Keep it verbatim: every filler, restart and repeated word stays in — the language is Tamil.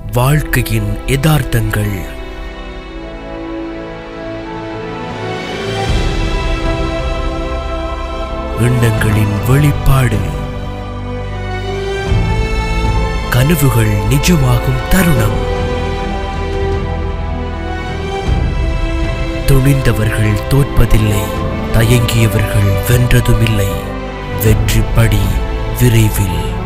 வாழ்க்கையின் யதார்த்தங்கள். எண்ணங்களின் வெளிப்பாடு. கனவுகள் நிஜமாகும் தருணம். துணிந்தவர்கள் தோற்பதில்லை, தயங்கியவர்கள் வென்றதுமில்லை. வெற்றி படி விரைவில்.